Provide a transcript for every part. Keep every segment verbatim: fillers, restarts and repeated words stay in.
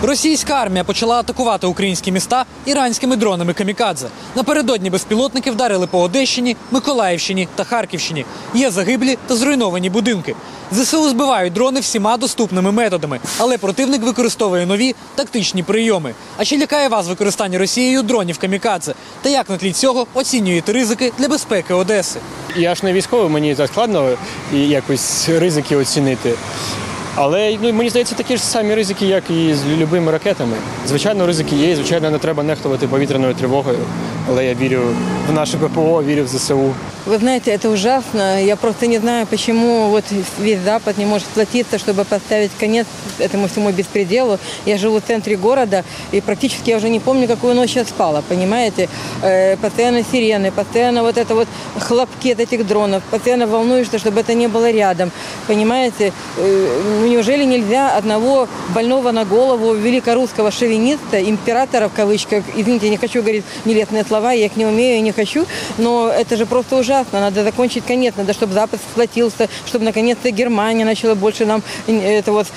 Російська армія почала атакувати українські міста іранськими дронами камікадзе. Напередодні безпілотники вдарили по Одещині, Миколаївщині та Харківщині. Є загиблі та зруйновані будинки. ЗСУ збивають дрони всіма доступними методами, але противник використовує нові тактичні прийоми. А чи лякає вас використання Росією дронів камікадзе? Та як на тлі цього оцінюєте ризики для безпеки Одеси? Я ж не військовий, мені так складно і якось ризики оцінити. Але ну, мені здається, такі ж самі ризики, як і з будь-якими ракетами. Звичайно, ризики є, звичайно, не треба нехтувати повітряною тривогою. Але я вірю в наше ППО, вірю в ЗСУ. Вы знаете, это ужасно. Я просто не знаю, почему вот весь Запад не может сплотиться, чтобы поставить конец этому всему беспределу. Я живу в центре города, и практически я уже не помню, какую ночь я спала, понимаете? Э, постоянно сирены, постоянно вот это вот хлопки от этих дронов, постоянно волнуешься, чтобы это не было рядом, понимаете? Э, ну, неужели нельзя одного больного на голову великорусского шовиниста, императора в кавычках, извините, я не хочу говорить нелестные слова, я их не умею и не хочу, но это же просто ужасно. Надо закончить конец, надо, чтобы Запад сплотился, чтобы наконец-то Германия начала больше нам это вот,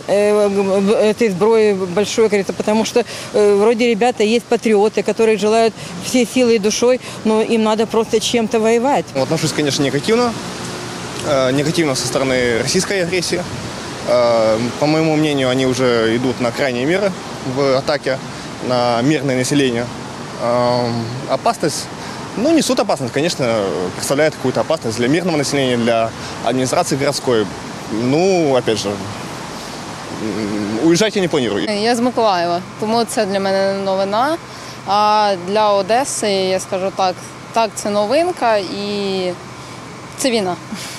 этой сброи большой, говорится, потому что вроде ребята есть патриоты, которые желают всей силой и душой, но им надо просто чем-то воевать. Отношусь, конечно, негативно. Негативно со стороны российской агрессии. По моему мнению, они уже идут на крайние меры в атаке на мирное население. Опасность, ну, несут опасность, конечно, представляют какую-то опасность для мирного населения, для администрации городской. Ну, опять же, уезжать я не планирую. Я з Миколаєва, тому це для мене не новина. А для Одеси, я скажу так, так, це новинка і це війна.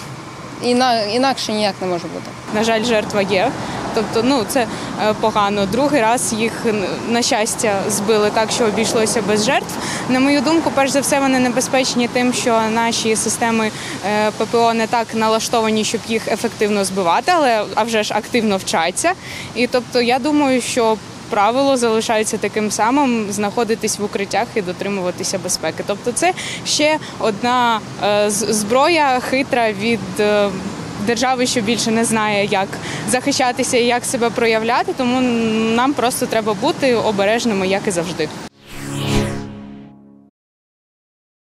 Інакше ніяк не може бути. На жаль, жертва є. Тобто, ну, це погано. Другий раз їх, на щастя, збили так, що обійшлося без жертв. На мою думку, перш за все, вони небезпечні тим, що наші системи ППО не так налаштовані, щоб їх ефективно збивати, але, а вже ж, активно вчаться. І, тобто, я думаю, що правило залишається таким самим – знаходитись в укриттях і дотримуватися безпеки. Тобто це ще одна зброя хитра від держави, що більше не знає, як захищатися і як себе проявляти, тому нам просто треба бути обережними, як і завжди.